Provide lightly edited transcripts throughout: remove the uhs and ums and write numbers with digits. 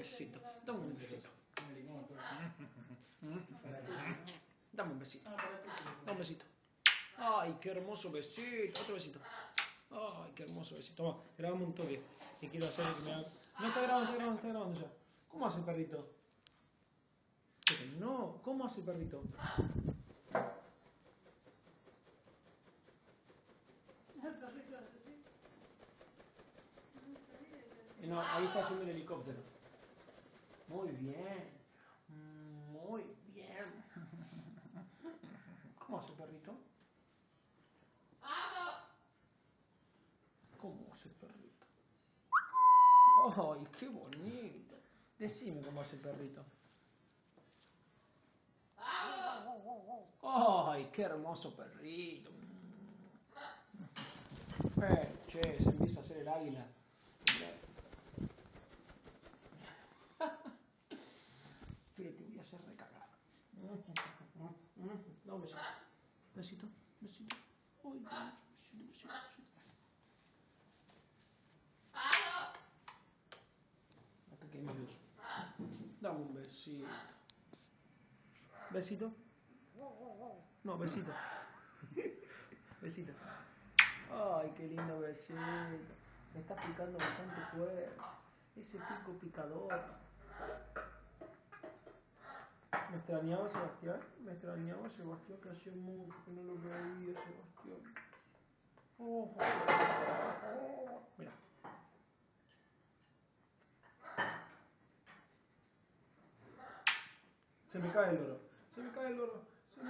besito. Dame un besito. Dame un besito. Dame un besito. Ay, qué hermoso besito. Otro besito. Ay, qué hermoso besito. Toma, grabame un toque. Que quiero hacer que me haga... No, está grabando ya. ¿Cómo hace el perrito? No, ¿cómo hace el perrito? No, ahí está haciendo el helicóptero. Muy bien. Muy bien. ¿Cómo hace el perrito? ¿Cómo hace el perrito? ¡Ay, qué bonito! Decime cómo hace el perrito. ¡Ay, qué hermoso perrito! Che, se empieza a hacer el águila. Pero te voy a hacer recagar. No, besito. Besito, besito. Ay, besito. Hasta que hay más luz. Dame un besito. ¿Besito? No, besito. Besito. Ay, qué lindo besito. Me está picando bastante fuerte. Ese pico picador. ¿Me extrañaba Sebastián? Que hacía mucho que no lo veía, Sebastián. Mira. Se me cae el loro. Se me cae el loro. Hijo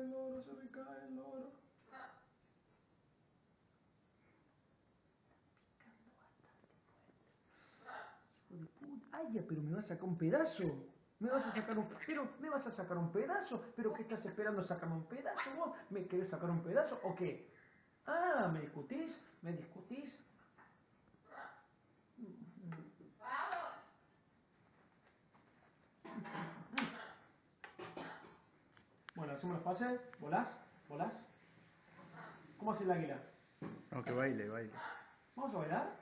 de puta. Ay, ya, pero me vas a sacar un pedazo. Me vas a sacar un pedazo. ¿Pero qué estás esperando? ¿Sacarme un pedazo vos? ¿Me querés sacar un pedazo o qué? Ah, ¿me discutís? Bueno, hacemos los pases. ¿Volás? ¿Cómo hace el águila? No, que baile. ¿Vamos a bailar?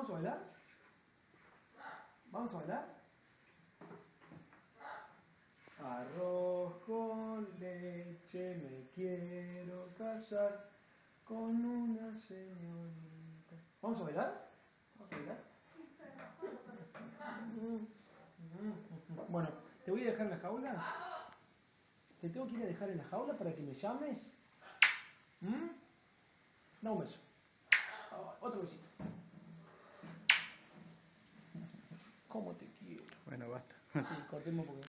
Arroz con leche, me quiero casar con una señorita. ¿Vamos a bailar? Bueno, te voy a dejar en la jaula. Te tengo que ir a dejar en la jaula para que me llames. Da un beso. Otro besito. ¿Cómo te quiero? Bueno, basta. Sí, cortemos porque...